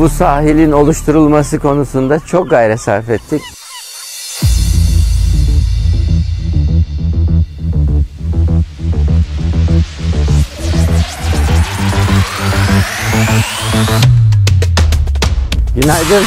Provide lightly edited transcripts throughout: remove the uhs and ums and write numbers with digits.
bu sahilin oluşturulması konusunda çok gayret sarf ettik. Günaydın.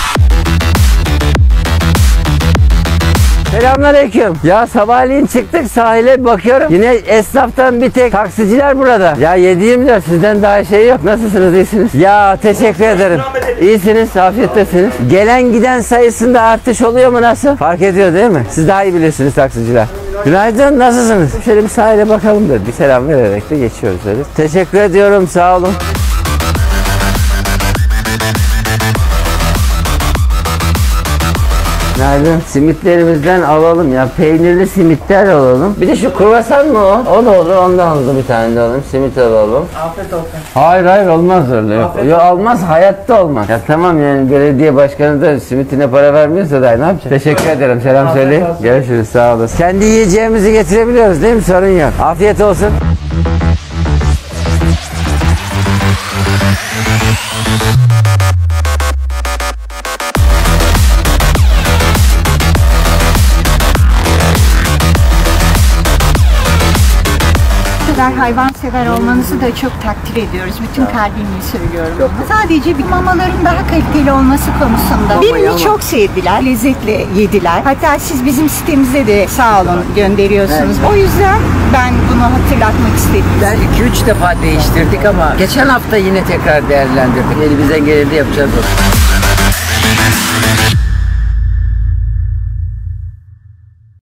Selamünaleyküm. Ya sabahleyin çıktık sahile, bakıyorum yine esnaftan bir tek taksiciler burada. Ya 7/24 sizden daha şey yok. Nasılsınız, iyisiniz? Ya teşekkür ederim. İyisiniz, afiyettesiniz. Gelen giden sayısında artış oluyor mu, nasıl? Fark ediyor değil mi? Siz daha iyi bilirsiniz taksiciler. Günaydın, nasılsınız? Şöyle bir sahile bakalım dedik. Bir selam vererek de geçiyoruz öyle. Teşekkür ediyorum, sağ olun. Günaydın. Simitlerimizden alalım ya. Peynirli simitler alalım. Bir de şu kruvasan mı o? O da olur. Ondan alalım, bir tane de alalım. Simit alalım. Afiyet olsun. Hayır olmaz öyle. Yok almaz, hayatta olmaz. Ya tamam, yani belediye başkanı da simitine para vermiyorsa da ne yapacak? Teşekkür ederim. Selam söyleyeyim. Görüşürüz. Sağ olasın. Kendi yiyeceğimizi getirebiliyoruz değil mi? Sorun yok. Afiyet olsun. Hayvansever olmanızı da çok takdir ediyoruz. Bütün kalbimle söylüyorum. Sadece bir mamaların daha kaliteli olması konusunda. Birini çok sevdiler, lezzetle yediler. Hatta siz bizim sitemize de sağ olun gönderiyorsunuz. Evet. O yüzden ben bunu hatırlatmak istedim. Ben 2-3 defa değiştirdik ama geçen hafta yine tekrar değerlendirdik. Elimizden geleni yapacağız.